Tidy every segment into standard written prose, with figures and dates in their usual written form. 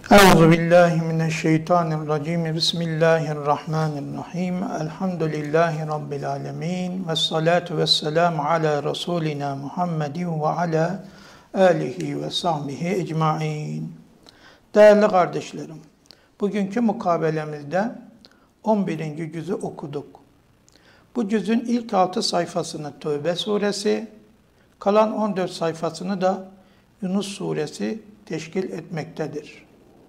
Euzubillahimineşşeytanirracim. Bismillahirrahmanirrahim. Elhamdülillahi Rabbil alemin. Vessalatu vesselamu ala Resulina Muhammedin ve ala alihi ve sahbihi ecmain. Değerli kardeşlerim, bugünkü mukabelemizde 11. cüzü okuduk. Bu cüzün ilk 6 sayfasını Tevbe suresi, kalan 14 sayfasını da Yunus suresi teşkil etmektedir.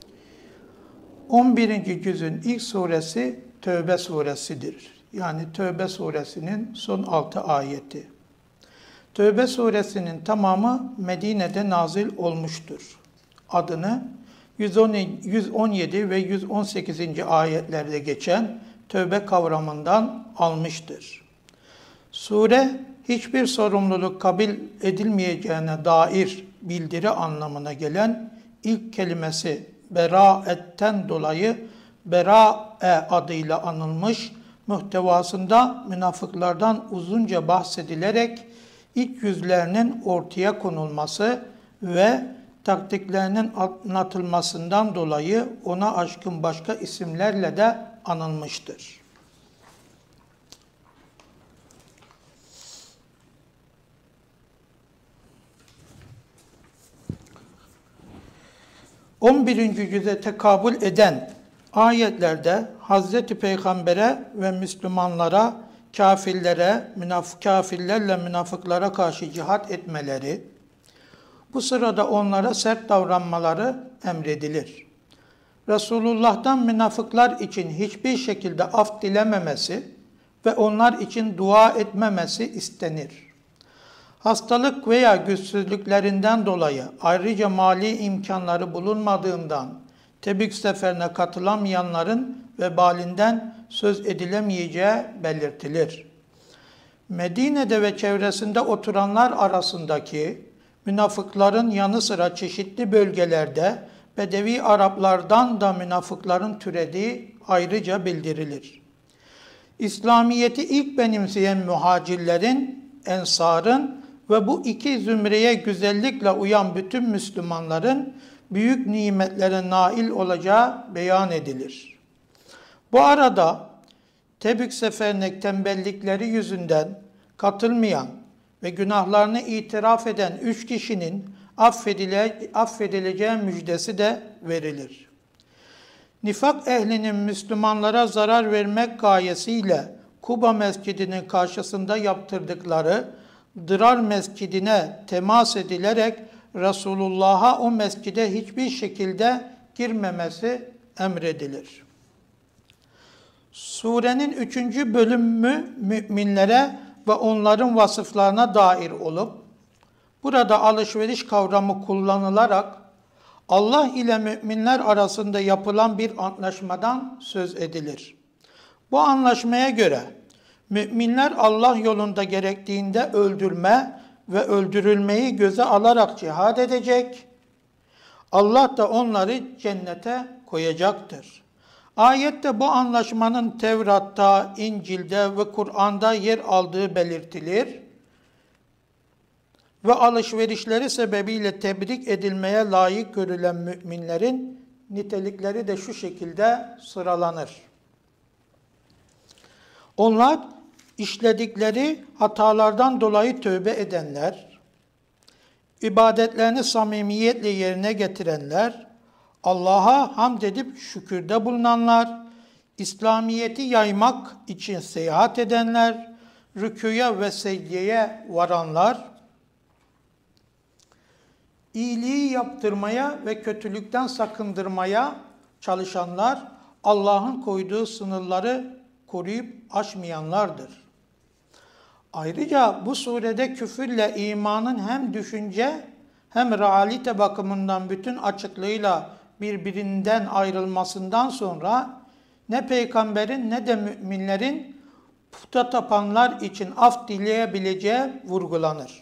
11. cüzün ilk suresi Tevbe suresidir. Yani Tevbe suresinin son 6 ayeti. Tevbe suresinin tamamı Medine'de nazil olmuştur. Adını 117 ve 118. ayetlerde geçen tövbe kavramından almıştır. Sure hiçbir sorumluluk kabul edilmeyeceğine dair bildiri anlamına gelen ilk kelimesi Beraetten dolayı Bera'e adıyla anılmış, muhtevasında münafıklardan uzunca bahsedilerek iç yüzlerinin ortaya konulması ve taktiklerinin anlatılmasından dolayı ona aşkın başka isimlerle de anılmıştır. ...11. cüze tekabül eden ayetlerde Hazreti Peygamber'e ve Müslümanlara, kafirlerle münafıklara karşı cihat etmeleri, bu sırada onlara sert davranmaları emredilir. Resulullah'tan münafıklar için hiçbir şekilde af dilememesi ve onlar için dua etmemesi istenir. Hastalık veya güçsüzlüklerinden dolayı ayrıca mali imkanları bulunmadığından Tebük seferine katılamayanların vebalinden söz edilemeyeceği belirtilir. Medine'de ve çevresinde oturanlar arasındaki münafıkların yanı sıra çeşitli bölgelerde Bedevi Araplardan da münafıkların türediği ayrıca bildirilir. İslamiyet'i ilk benimseyen muhacirlerin, ensarın ve bu iki zümreye güzellikle uyan bütün Müslümanların büyük nimetlere nail olacağı beyan edilir. Bu arada Tebük seferine tembellikleri yüzünden katılmayan ve günahlarını itiraf eden 3 kişinin affedileceği müjdesi de verilir. Nifak ehlinin Müslümanlara zarar vermek gayesiyle Kuba Mescidi'nin karşısında yaptırdıkları Dırar Mescidine temas edilerek Resulullah'a o mescide hiçbir şekilde girmemesi emredilir. Surenin 3. bölümü müminlere ve onların vasıflarına dair olup, burada alışveriş kavramı kullanılarak Allah ile müminler arasında yapılan bir anlaşmadan söz edilir. Bu anlaşmaya göre müminler Allah yolunda gerektiğinde öldürme ve öldürülmeyi göze alarak cihad edecek, Allah da onları cennete koyacaktır. Ayette bu anlaşmanın Tevrat'ta, İncil'de ve Kur'an'da yer aldığı belirtilir ve alışverişleri sebebiyle tebrik edilmeye layık görülen müminlerin nitelikleri de şu şekilde sıralanır. Onlar işledikleri hatalardan dolayı tövbe edenler, ibadetlerini samimiyetle yerine getirenler, Allah'a hamd edip şükürde bulunanlar, İslamiyet'i yaymak için seyahat edenler, rükûya ve secdeye varanlar, iyiliği yaptırmaya ve kötülükten sakındırmaya çalışanlar, Allah'ın koyduğu sınırları koruyup aşmayanlardır. Ayrıca bu surede küfürle imanın hem düşünce hem realite bakımından bütün açıklığıyla birbirinden ayrılmasından sonra ne peygamberin ne de müminlerin puta tapanlar için af dileyebileceği vurgulanır.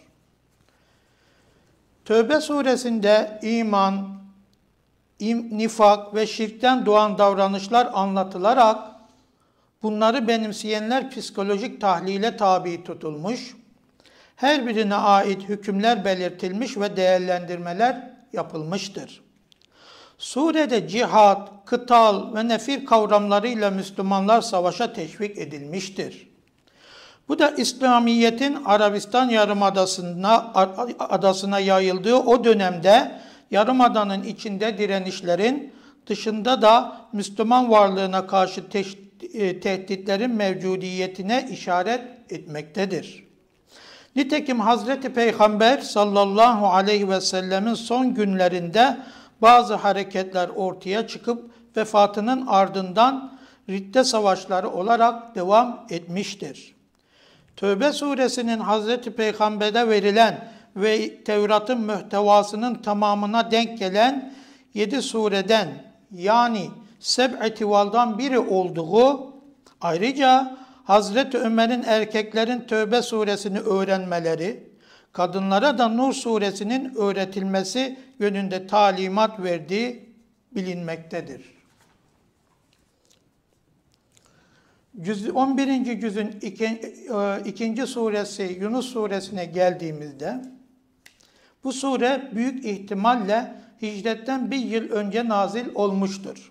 Tevbe suresinde iman, nifak ve şirkten doğan davranışlar anlatılarak bunları benimseyenler psikolojik tahlile tabi tutulmuş, her birine ait hükümler belirtilmiş ve değerlendirmeler yapılmıştır. Surede cihat, kıtal ve nefir kavramlarıyla Müslümanlar savaşa teşvik edilmiştir. Bu da İslamiyet'in Arabistan Yarımadası'na yayıldığı o dönemde Yarımada'nın içinde direnişlerin, dışında da Müslüman varlığına karşı tehditlerin mevcudiyetine işaret etmektedir. Nitekim Hazreti Peygamber sallallahu aleyhi ve sellemin son günlerinde bazı hareketler ortaya çıkıp vefatının ardından ridde savaşları olarak devam etmiştir. Tövbe suresinin Hazreti Peygamber'e verilen ve Tevrat'ın muhtevasının tamamına denk gelen 7 sureden yani Seb'i Tival'dan biri olduğu, ayrıca Hazreti Ömer'in erkeklerin Tövbe suresini öğrenmeleri, kadınlara da Nur suresinin öğretilmesi yönünde talimat verdiği bilinmektedir. 11. cüzün 2. suresi Yunus suresine geldiğimizde, bu sure büyük ihtimalle hicretten bir yıl önce nazil olmuştur.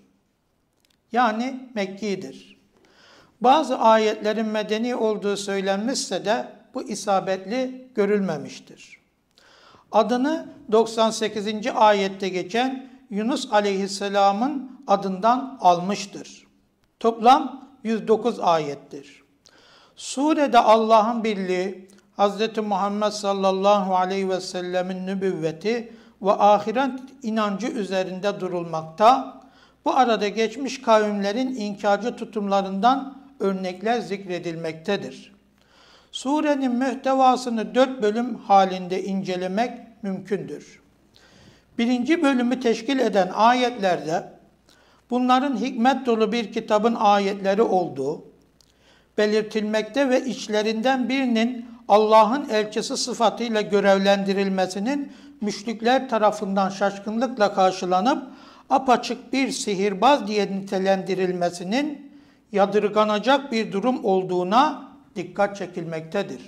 Yani Mekki'dir. Bazı ayetlerin medeni olduğu söylenmişse de bu isabetli görülmemiştir. Adını 98. ayette geçen Yunus aleyhisselamın adından almıştır. Toplam 109 ayettir. Surede Allah'ın birliği, Hz. Muhammed sallallahu aleyhi ve sellemin nübüvveti ve ahiret inancı üzerinde durulmakta, bu arada geçmiş kavimlerin inkarcı tutumlarından örnekler zikredilmektedir. Surenin muhtevasını 4 bölüm halinde incelemek mümkündür. 1. bölümü teşkil eden ayetlerde bunların hikmet dolu bir kitabın ayetleri olduğu belirtilmekte ve içlerinden birinin Allah'ın elçisi sıfatıyla görevlendirilmesinin müşrikler tarafından şaşkınlıkla karşılanıp apaçık bir sihirbaz diye nitelendirilmesinin yadırganacak bir durum olduğuna dikkat çekilmektedir.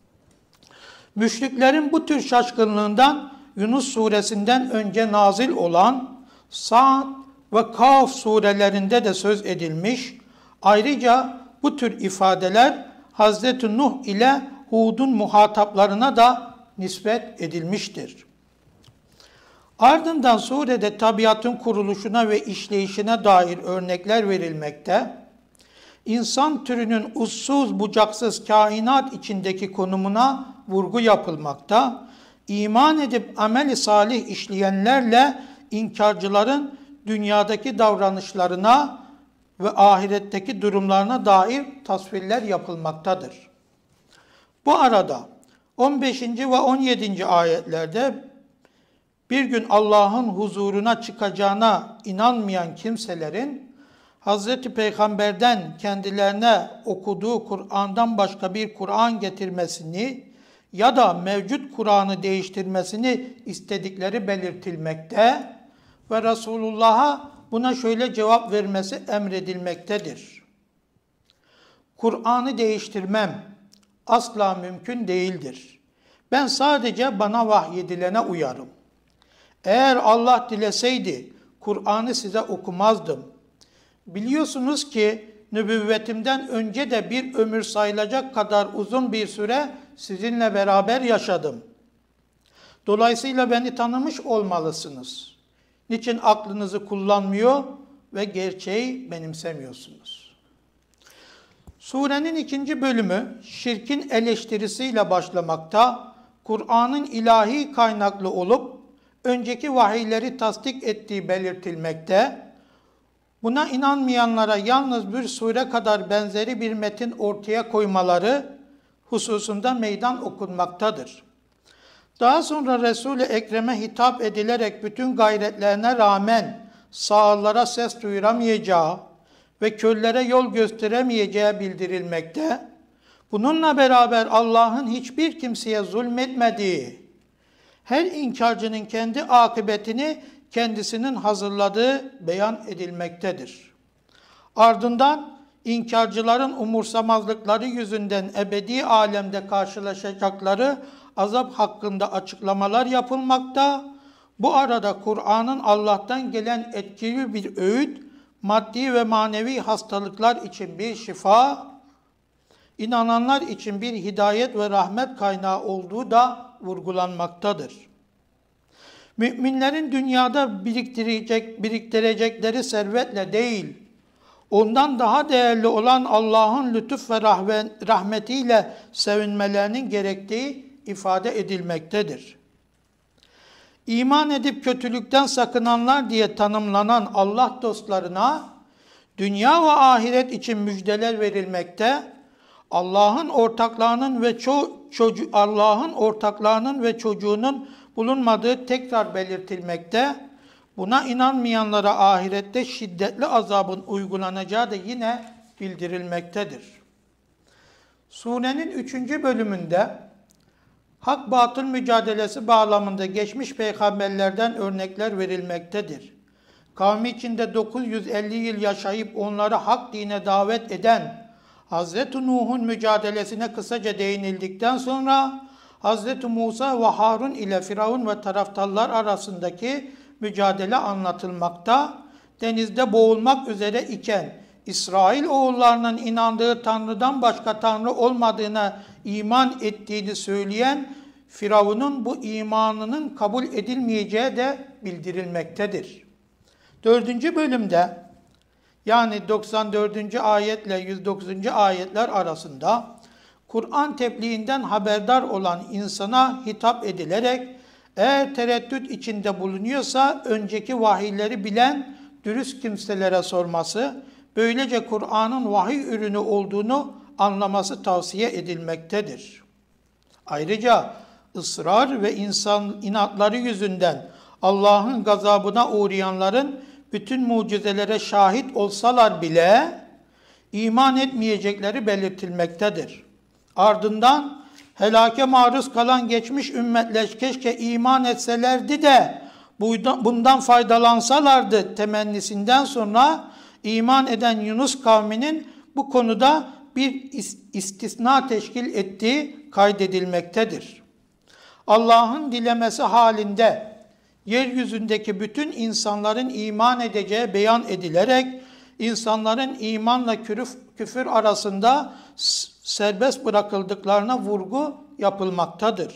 Müşriklerin bu tür şaşkınlığından Yunus suresinden önce nazil olan Sa'd ve Kaf surelerinde de söz edilmiş. Ayrıca bu tür ifadeler Hazreti Nuh ile Hud'un muhataplarına da nispet edilmiştir. Ardından surede tabiatın kuruluşuna ve işleyişine dair örnekler verilmekte, insan türünün uçsuz bucaksız kainat içindeki konumuna vurgu yapılmakta, iman edip amel-i salih işleyenlerle inkarcıların dünyadaki davranışlarına ve ahiretteki durumlarına dair tasvirler yapılmaktadır. Bu arada 15. ve 17. ayetlerde bir gün Allah'ın huzuruna çıkacağına inanmayan kimselerin Hz. Peygamber'den kendilerine okuduğu Kur'an'dan başka bir Kur'an getirmesini ya da mevcut Kur'an'ı değiştirmesini istedikleri belirtilmekte ve Resulullah'a buna şöyle cevap vermesi emredilmektedir. Kur'an'ı değiştirmem asla mümkün değildir. Ben sadece bana vahyedilene uyarım. Eğer Allah dileseydi Kur'an'ı size okumazdım. Biliyorsunuz ki nübüvvetimden önce de bir ömür sayılacak kadar uzun bir süre sizinle beraber yaşadım. Dolayısıyla beni tanımış olmalısınız. Niçin aklınızı kullanmıyor ve gerçeği benimsemiyorsunuz? Surenin 2. bölümü şirkin eleştirisiyle başlamakta, Kur'an'ın ilahi kaynaklı olup önceki vahiyleri tasdik ettiği belirtilmekte, buna inanmayanlara yalnız bir sure kadar benzeri bir metin ortaya koymaları hususunda meydan okunmaktadır. Daha sonra Resul-i Ekrem'e hitap edilerek bütün gayretlerine rağmen sağırlara ses duyuramayacağı ve köllere yol gösteremeyeceği bildirilmekte, bununla beraber Allah'ın hiçbir kimseye zulmetmediği, her inkarcının kendi akıbetini kendisinin hazırladığı beyan edilmektedir. Ardından inkarcıların umursamazlıkları yüzünden ebedi alemde karşılaşacakları azap hakkında açıklamalar yapılmakta, Bu arada Kur'an'ın Allah'tan gelen etkili bir öğüt, maddi ve manevi hastalıklar için bir şifa, inananlar için bir hidayet ve rahmet kaynağı olduğu da vurgulanmaktadır. Müminlerin dünyada biriktirecekleri servetle değil, ondan daha değerli olan Allah'ın lütuf ve rahmetiyle sevinmelerinin gerektiği ifade edilmektedir. İman edip kötülükten sakınanlar diye tanımlanan Allah dostlarına dünya ve ahiret için müjdeler verilmekte, Allah'ın ortaklarının ve çocuğunun bulunmadığı tekrar belirtilmekte. Buna inanmayanlara ahirette şiddetli azabın uygulanacağı da yine bildirilmektedir. Surenin 3. bölümünde hak-batıl mücadelesi bağlamında geçmiş peygamberlerden örnekler verilmektedir. Kavmi içinde 950 yıl yaşayıp onları hak dine davet eden Hz. Nuh'un mücadelesine kısaca değinildikten sonra Hz. Musa ve Harun ile Firavun ve taraftarlar arasındaki mücadele anlatılmakta. Denizde boğulmak üzere iken İsrail oğullarının inandığı Tanrı'dan başka Tanrı olmadığına iman ettiğini söyleyen Firavun'un bu imanının kabul edilmeyeceği de bildirilmektedir. 4. bölümde yani 94. ayetle 109. ayetler arasında Kur'an tebliğinden haberdar olan insana hitap edilerek eğer tereddüt içinde bulunuyorsa önceki vahiyleri bilen dürüst kimselere sorması, böylece Kur'an'ın vahiy ürünü olduğunu anlaması tavsiye edilmektedir. Ayrıca ısrar ve inatları yüzünden Allah'ın gazabına uğrayanların bütün mucizelere şahit olsalar bile iman etmeyecekleri belirtilmektedir. Ardından helake maruz kalan geçmiş ümmetler keşke iman etselerdi de bundan faydalansalardı temennisinden sonra iman eden Yunus kavminin bu konuda bir istisna teşkil ettiği kaydedilmektedir. Allah'ın dilemesi halinde yeryüzündeki bütün insanların iman edeceği beyan edilerek insanların imanla küfür arasında serbest bırakıldıklarına vurgu yapılmaktadır.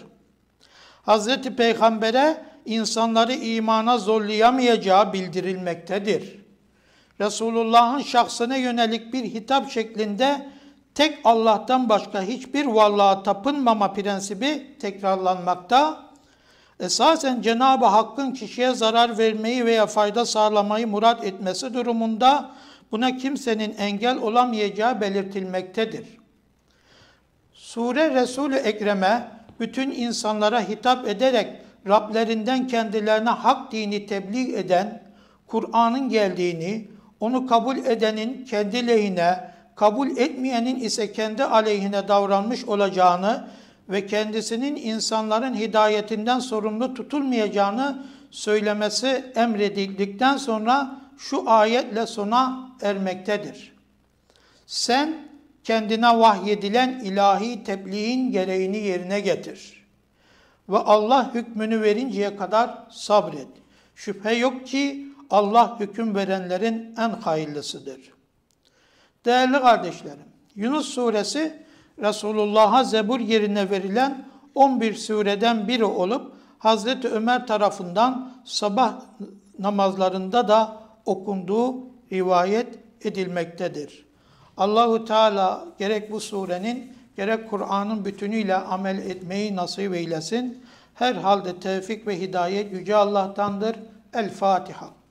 Hz. Peygamber'e insanları imana zorlayamayacağı bildirilmektedir. Resulullah'ın şahsına yönelik bir hitap şeklinde tek Allah'tan başka hiçbir varlığa tapınmama prensibi tekrarlanmakta. Esasen Cenab-ı Hakk'ın kişiye zarar vermeyi veya fayda sağlamayı murat etmesi durumunda buna kimsenin engel olamayacağı belirtilmektedir. Sure Resul-i Ekrem'e bütün insanlara hitap ederek Rablerinden kendilerine hak dini tebliğ eden, Kur'an'ın geldiğini, onu kabul edenin kendi lehine, kabul etmeyenin ise kendi aleyhine davranmış olacağını ve kendisinin insanların hidayetinden sorumlu tutulmayacağını söylemesi emredildikten sonra şu ayetle sona ermektedir. Sen kendine vahyedilen ilahi tebliğin gereğini yerine getir ve Allah hükmünü verinceye kadar sabret. Şüphe yok ki Allah hüküm verenlerin en hayırlısıdır. Değerli kardeşlerim, Yunus suresi Resulullah'a zebur yerine verilen 11 sureden biri olup Hazreti Ömer tarafından sabah namazlarında da okunduğu rivayet edilmektedir. Allahu Teala gerek bu surenin gerek Kur'an'ın bütünüyle amel etmeyi nasip eylesin. Her halde tevfik ve hidayet Yüce Allah'tandır. El Fatiha.